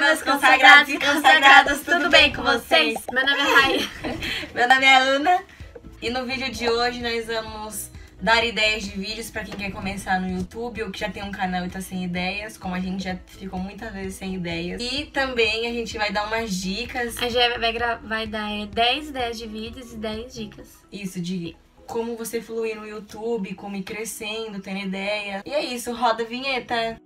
meus consagrados e consagradas, tudo bem com vocês? Meu nome é Raia. Meu nome é Ana. E no vídeo de hoje nós vamos dar ideias de vídeos pra quem quer começar no YouTube ou que já tem um canal e tá sem ideias, como a gente já ficou muitas vezes sem ideias. E também a gente vai dar umas dicas. A gente vai dar 10 ideias de vídeos e 10 dicas. Isso, de como você fluir no YouTube, como ir crescendo, tendo ideia. E é isso, roda a vinheta.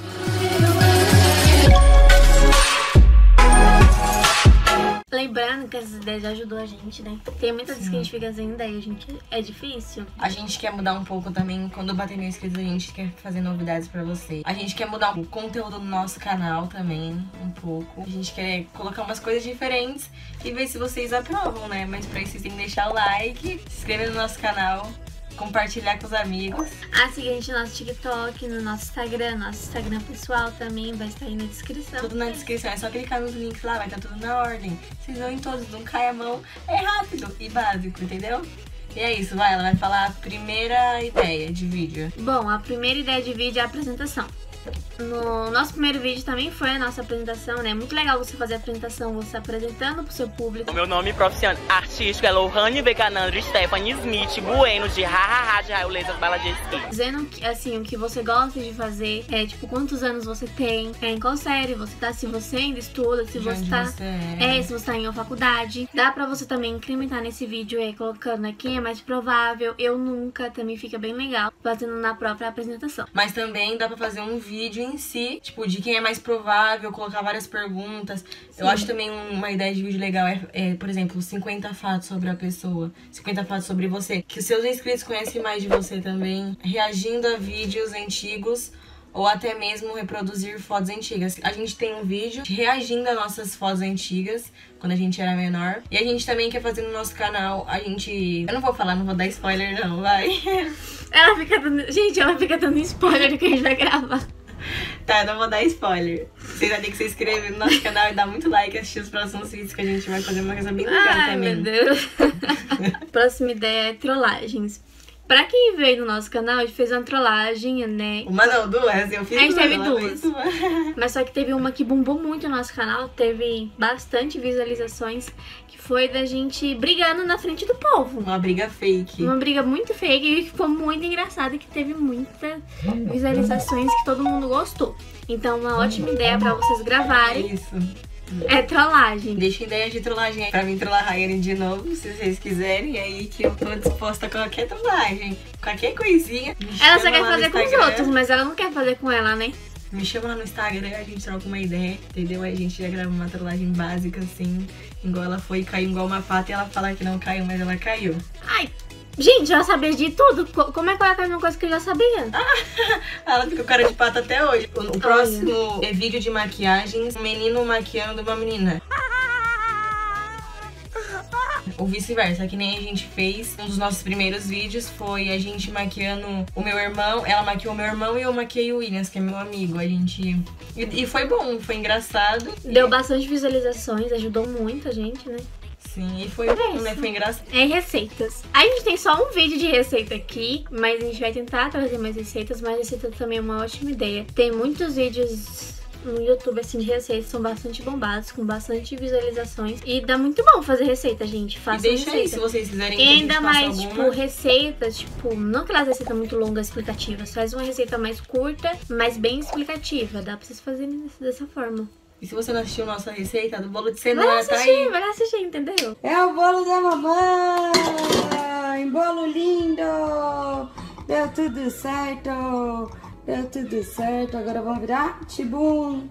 Lembrando que essas ideias já ajudou a gente, né? Tem muitas vezes que a gente fica sem ideia, gente. É difícil. A gente quer mudar um pouco também. Quando bater 1000 inscritos, a gente quer fazer novidades pra vocês. A gente quer mudar o conteúdo do nosso canal também, um pouco. A gente quer colocar umas coisas diferentes e ver se vocês aprovam, né? Mas pra isso, vocês têm que deixar o like, se inscrever no nosso canal, compartilhar com os amigos. Siga a gente no nosso TikTok, no nosso Instagram pessoal também, vai estar aí na descrição. Tudo na descrição, é só clicar nos links lá, vai estar tudo na ordem. Vocês vão em todos, não cai a mão, é rápido e básico, entendeu? E é isso, ela vai falar a primeira ideia de vídeo. Bom, a primeira ideia de vídeo é a apresentação. No nosso primeiro vídeo também foi a nossa apresentação, né? Muito legal você fazer a apresentação, você apresentando pro seu público. O meu nome profissional artístico é Lohane Becanandro Stephanie Smith Bueno, de Hahaha, de Raiolesas Baladiski. Dizendo que, assim, o que você gosta de fazer, tipo, quantos anos você tem, em qual série você tá, se você ainda estuda, se você tá... se você tá em uma faculdade. Dá pra você também incrementar nesse vídeo, colocando, né, quem é mais provável, eu nunca, também fica bem legal, fazendo na própria apresentação. Mas também dá pra fazer um vídeo em si, tipo, de quem é mais provável, colocar várias perguntas. Sim. Eu acho também uma ideia de vídeo legal por exemplo, 50 fatos sobre a pessoa, 50 fatos sobre você, que os seus inscritos conhecem mais de você também, reagindo a vídeos antigos ou até mesmo reproduzir fotos antigas. A gente tem um vídeo reagindo a nossas fotos antigas, quando a gente era menor. E a gente também quer fazer no nosso canal, eu não vou falar, não vou dar spoiler não, vai. Gente, ela fica dando spoiler do que a gente vai gravar. Tá, eu não vou dar spoiler. Vocês vão ter que se inscrever no nosso canal e dar muito like e assistir os próximos vídeos que a gente vai fazer uma coisa bem legal também. Ai, meu Deus. Próxima ideia é trollagens. Pra quem veio no nosso canal, a gente fez uma trollagem, né? Uma não, duas. Eu fiz a gente teve duas. Mas só que teve uma que bombou muito no nosso canal, teve bastante visualizações, que foi da gente brigando na frente do povo. Uma briga fake. Uma briga muito fake e que foi muito engraçada e que teve muitas visualizações que todo mundo gostou. Então, uma ótima ideia pra vocês gravarem. É isso. É trollagem. Deixa ideia de trollagem aí pra mim trollar a Rayane de novo, se vocês quiserem, aí que eu tô disposta a qualquer trollagem, qualquer coisinha. Ela só quer fazer com os outros, mas ela não quer fazer com ela, né? Me chama lá no Instagram, a gente troca uma ideia, entendeu? Aí a gente já grava uma trollagem básica assim, igual ela foi, caiu igual uma pata e ela fala que não caiu, mas ela caiu. Ai, gente, ela sabia de tudo. Como é que ela caiu numa coisa que eu já sabia? Ela ficou com cara de pata até hoje. O próximo é vídeo de maquiagens, um menino maquiando uma menina. Ou vice-versa, que nem a gente fez. Um dos nossos primeiros vídeos foi a gente maquiando o meu irmão. Ela maquiou o meu irmão e eu maquiei o Williams, que é meu amigo. A gente... E foi bom, foi engraçado. Deu bastante visualizações, ajudou muito a gente, né? Sim, e foi bom, né? Foi engraçado. É receitas. A gente tem só um vídeo de receita aqui, mas a gente vai tentar trazer mais receitas, mas receita também é uma ótima ideia. Tem muitos vídeos no YouTube, assim, de receitas, são bastante bombados, com bastante visualizações. E dá muito bom fazer receita, gente. Façam e deixa receita. Aí, se vocês quiserem. E ainda mais, tipo, receitas, tipo, não aquelas receitas muito longas, explicativas. Faz uma receita mais curta, mas bem explicativa. Dá pra vocês fazerem dessa forma. E se você não assistiu nossa receita do bolo de cenoura, tá aí? Vai lá assistir, entendeu? É o bolo da mamãe! Bolo lindo! Deu tudo certo! Deu tudo certo. Agora vamos virar tibum!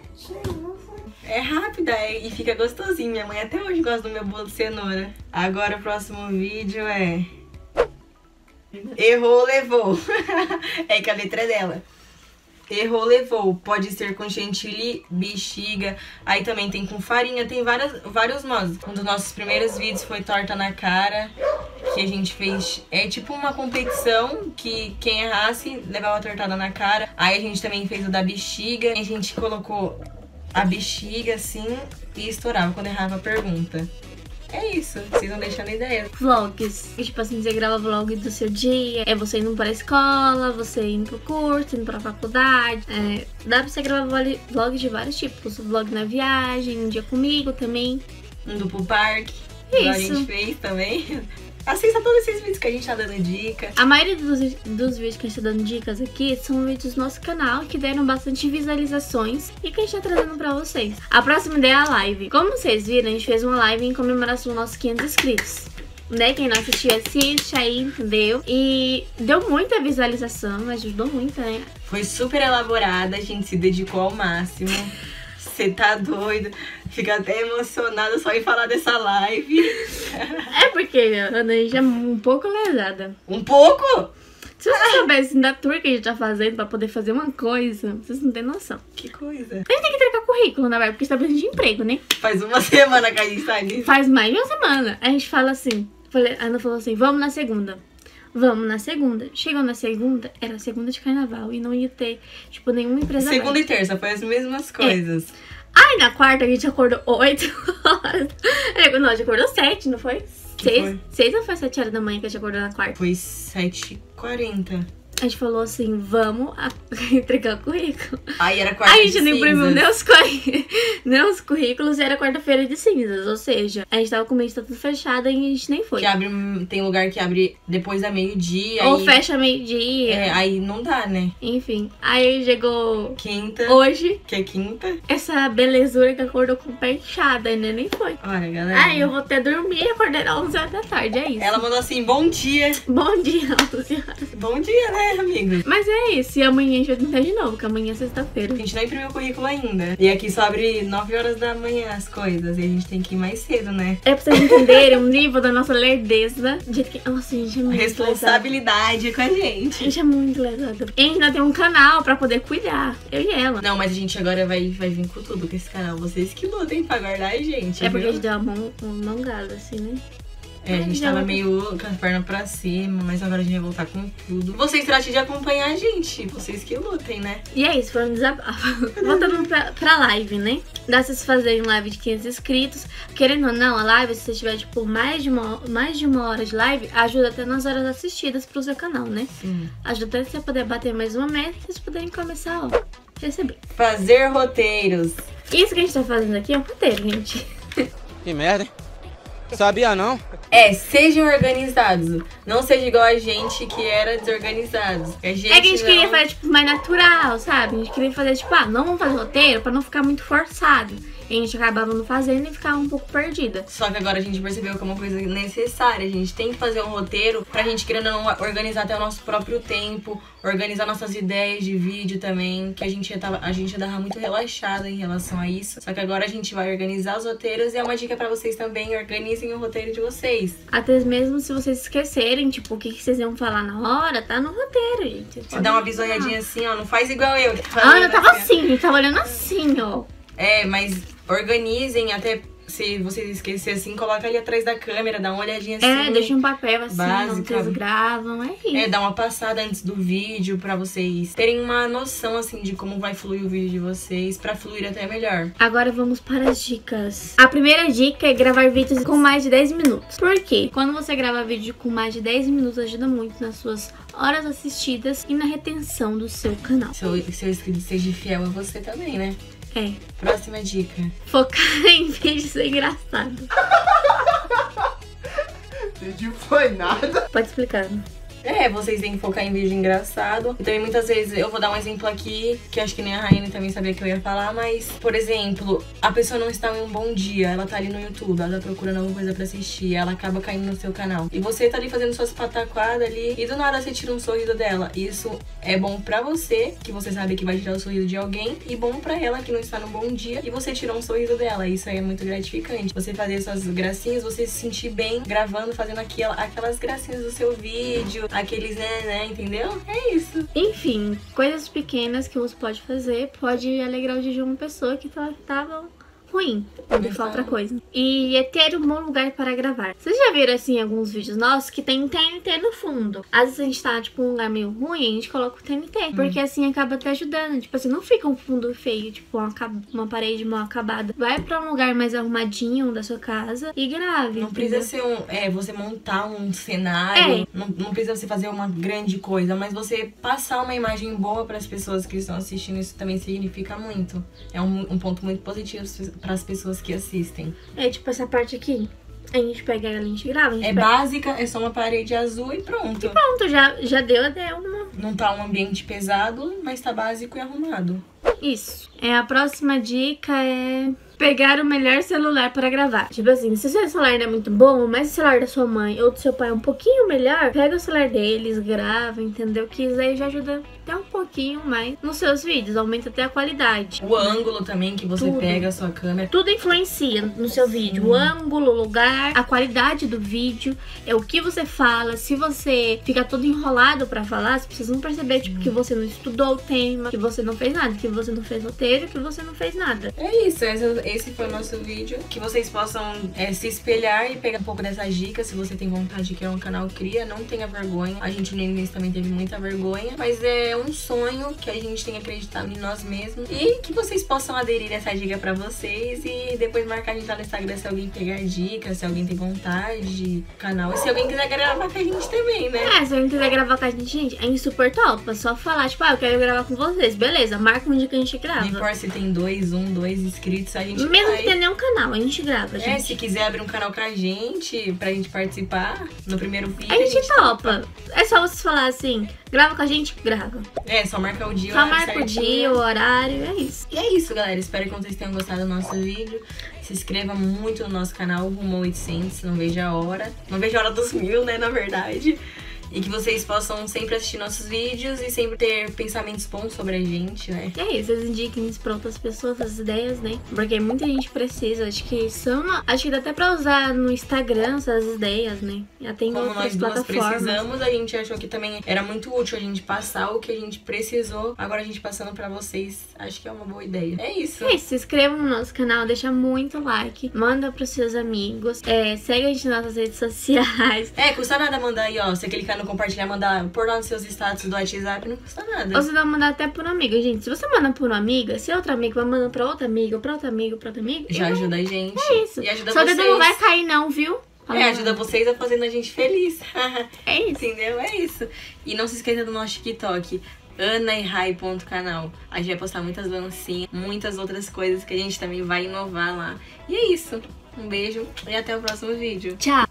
É rápida e fica gostosinho. Minha mãe até hoje gosta do meu bolo de cenoura. Agora o próximo vídeo é... Errou, levou. É que a letra é dela. Errou, levou. Pode ser com chantilly, bexiga. Aí também tem com farinha. Tem vários modos. Um dos nossos primeiros vídeos foi torta na cara, que a gente fez. É tipo uma competição que quem errasse levava a tortada na cara. Aí a gente também fez o da bexiga. A gente colocou a bexiga assim e estourava quando errava a pergunta. é isso. Vocês vão deixando ideia. Vlogs. E, tipo assim, você grava vlog do seu dia. É você indo pra escola, você indo pro curso, indo pra faculdade. Dá pra você gravar vlogs de vários tipos. Vlog na viagem, um dia comigo também. Indo pro parque. Isso. Igual a gente fez também. Assista todos esses vídeos que a gente tá dando dica. A maioria dos vídeos que a gente tá dando dicas aqui são vídeos do nosso canal que deram bastante visualizações e que a gente tá trazendo pra vocês. A próxima ideia é a live. Como vocês viram, a gente fez uma live em comemoração dos nossos 500 inscritos. Né? Quem não assistiu, assiste aí, entendeu? E deu muita visualização, ajudou muito, né? Foi super elaborada, a gente se dedicou ao máximo. Você tá doido? Fica até emocionada só em falar dessa live. É porque a Ana já é um pouco lesada. Um pouco? Se vocês soubessem da tour que a gente tá fazendo pra poder fazer uma coisa, vocês não têm noção. Que coisa? A gente tem que trocar currículo, na verdade, porque a gente tá precisando de emprego, né? Faz uma semana que a gente tá nisso. Faz mais de uma semana. A gente fala assim, a Ana falou assim, vamos na segunda. Vamos na segunda. Chegou na segunda, era segunda de carnaval e não ia ter, tipo, nenhuma empresa Segunda aberta. e terça, foi as mesmas coisas. Aí na quarta a gente acordou 8 horas. Não, a gente acordou 7, não foi? 6 ou foi 7 horas da manhã que a gente acordou na quarta? Foi 7h40. A gente falou assim, vamos entregar o currículo. Aí era quarta A de gente não imprimiu cinzas. nem os currículos e era quarta-feira de cinzas. Ou seja, a gente tava com o mês tudo fechado e a gente nem foi. Que abre, tem lugar que abre depois da meio-dia. Ou aí, fecha meio-dia. aí não dá, né? Enfim, aí chegou Quinta, hoje, que é quinta. essa belezura que acordou com o pé inchado, ainda nem foi. Olha, galera. Aí eu vou até dormir e acordar às 11 horas da tarde, é isso. Ela mandou assim, bom dia. Bom dia, 11 horas. Bom dia, né, amigo? Mas é isso, e amanhã a gente vai tentar de novo, que amanhã é sexta-feira. A gente não imprimiu o currículo ainda. E aqui só abre 9 horas da manhã as coisas. E a gente tem que ir mais cedo, né? É pra vocês entenderem o nível da nossa lerdeza. De que... Nossa, a gente é muito Responsabilidade com a gente. A gente é muito lesada. E a gente ainda tem um canal pra poder cuidar. Eu e ela. Não, mas a gente agora vai vir com tudo com esse canal. Vocês que lutem pra guardar a gente. É porque viu? a gente deu uma mãozada, assim, né? É, a gente tava meio com as pernas pra cima, mas agora a gente vai voltar com tudo. Vocês tratem de acompanhar a gente. Vocês que lutem, né? E é isso, foi um desabafo. Voltando pra live, né? Dá pra vocês fazerem live de 500 inscritos. Querendo ou não, a live, se você tiver, tipo, mais de uma hora de live, ajuda até nas horas assistidas pro seu canal, né? Sim. Ajuda até você poder bater mais uma meta e vocês poderem começar, ó, receber. Fazer roteiros. Isso que a gente tá fazendo aqui é um roteiro, gente. Que merda, hein? Sabia não? Sejam organizados. Não seja igual a gente que era desorganizados. É que a gente queria fazer, tipo, mais natural, sabe? A gente queria fazer, tipo, não vamos fazer roteiro pra não ficar muito forçado. E a gente acabava não fazendo e ficava um pouco perdida. Só que agora a gente percebeu que é uma coisa necessária. A gente tem que fazer um roteiro pra gente, querendo ou não, organizar até o nosso próprio tempo, organizar nossas ideias de vídeo também, que a gente tava muito relaxada em relação a isso. Só que agora a gente vai organizar os roteiros e é uma dica pra vocês também, organizem o roteiro de vocês. Até mesmo se vocês esquecerem, tipo, o que vocês iam falar na hora, tá no roteiro, gente. Você dá uma bisoiadinha assim, ó, não faz igual eu. Eu tava assim, a gente tava olhando assim, ó. Mas organizem até... Se vocês esquecerem assim, coloca ali atrás da câmera, dá uma olhadinha assim. Deixa um papel assim, básica. Vocês gravam, é isso. Dá uma passada antes do vídeo pra vocês terem uma noção, assim, de como vai fluir o vídeo de vocês, pra fluir até melhor. Agora vamos para as dicas. A primeira dica é gravar vídeos com mais de 10 minutos. Por quê? Quando você grava vídeo com mais de 10 minutos, ajuda muito nas suas horas assistidas e na retenção do seu canal. Seu inscrito seja fiel a você também, né? Próxima dica. Focar em vídeos engraçados. Entendi, foi nada. Pode explicar. Vocês têm que focar em vídeo engraçado. E também muitas vezes, eu vou dar um exemplo aqui, que acho que nem a Raine também sabia que eu ia falar, mas, por exemplo, a pessoa não está em um bom dia, ela tá ali no YouTube, ela tá procurando alguma coisa pra assistir, ela acaba caindo no seu canal. E você tá ali fazendo suas pataquadas ali, e do nada você tira um sorriso dela. Isso é bom pra você, que você sabe que vai tirar o sorriso de alguém, e bom pra ela, que não está num bom dia, e você tirou um sorriso dela. Isso aí é muito gratificante. Você fazer suas gracinhas, você se sentir bem gravando, fazendo aquelas gracinhas do seu vídeo, aqueles né, entendeu? É isso. Enfim, coisas pequenas que você pode fazer pode alegrar o dia de uma pessoa que tava ruim. Não fala outra coisa. E é ter um bom lugar para gravar. Vocês já viram, assim, alguns vídeos nossos que tem TNT no fundo? Às vezes a gente tá, tipo, num lugar meio ruim, a gente coloca o TNT. Porque assim acaba até ajudando. Tipo assim, não fica um fundo feio, tipo, uma parede mal acabada. Vai pra um lugar mais arrumadinho da sua casa e grave. Não precisa ser você montar um cenário. Não precisa você fazer uma grande coisa, mas você passar uma imagem boa pras pessoas que estão assistindo, isso também significa muito. É um ponto muito positivo para as pessoas que assistem. É tipo essa parte aqui. A gente pega ela, a gente grava. Básica, é só uma parede azul e pronto. E pronto, já deu até uma. Não tá um ambiente pesado, mas tá básico e arrumado. Isso. A próxima dica é pegar o melhor celular para gravar. Tipo assim, se o seu celular não é muito bom, mas o celular da sua mãe ou do seu pai é um pouquinho melhor, pega o celular deles, grava, entendeu? Que isso aí já ajuda até um pouquinho mais nos seus vídeos, aumenta até a qualidade. O ângulo também que você pega a sua câmera. Tudo influencia no seu vídeo. O ângulo, o lugar, a qualidade do vídeo, é o que você fala. Se você fica todo enrolado pra falar, as pessoas vão perceber, tipo, que você não estudou o tema, que você não fez nada, que você não fez roteiro, que você não fez nada. É isso, esse foi o nosso vídeo. Que vocês possam se espelhar e pegar um pouco dessas dicas. Se você tem vontade de criar um canal, cria. Não tenha vergonha. A gente no início também teve muita vergonha, mas é um sonho que a gente tem que acreditar em nós mesmos. E que vocês possam aderir a essa dica pra vocês e depois marcar a gente lá no Instagram se alguém pegar dicas, se alguém tem vontade de canal. E se alguém quiser gravar com a gente também, né? Se alguém quiser gravar com a gente, é super top. É só falar, tipo, eu quero gravar com vocês. Beleza, marca um dia que a gente grava. Não importa se tem 2 inscritos, a gente mesmo que tenha nenhum canal, a gente grava, gente. Se quiser abrir um canal com a gente, pra gente participar no primeiro vídeo, a gente topa. É só vocês falar assim, grava com a gente, grava. Só marcar o dia, só marca o dia, o horário, é isso. E é isso, galera. Espero que vocês tenham gostado do nosso vídeo. Se inscreva muito no nosso canal, rumo a 800, não vejo a hora. Não vejo a hora dos 1000, né, na verdade. E que vocês possam sempre assistir nossos vídeos e sempre ter pensamentos bons sobre a gente, né? É isso, vocês indiquem isso pra outras pessoas, as ideias, né? Porque muita gente precisa, acho que dá até pra usar no Instagram essas ideias, né? Já tem como outras nós duas plataformas. Precisamos, a gente achou que também era muito útil a gente passar o que a gente precisou. Agora a gente passando pra vocês, acho que é uma boa ideia. É isso. Se inscrevam no nosso canal, deixa muito like, manda pros seus amigos, segue a gente nas nossas redes sociais. Custa nada mandar aí, ó, você clicar no compartilhar, por lá nos seus status do WhatsApp, não custa nada. Ou você vai mandar até por uma amiga, gente. Se você manda por uma amiga, se outra amiga vai mandando pra outra amiga, pra outra amiga, pra outra amiga, já ajuda a gente. É isso. E ajuda Seu vocês. dedo não vai cair não, viu? Ajuda vocês a fazendo a gente feliz. É isso. Entendeu? É isso. E não se esqueça do nosso TikTok, anaerai.canal. A gente vai postar muitas dancinhas, muitas outras coisas que a gente também vai inovar lá. E é isso. Um beijo e até o próximo vídeo. Tchau!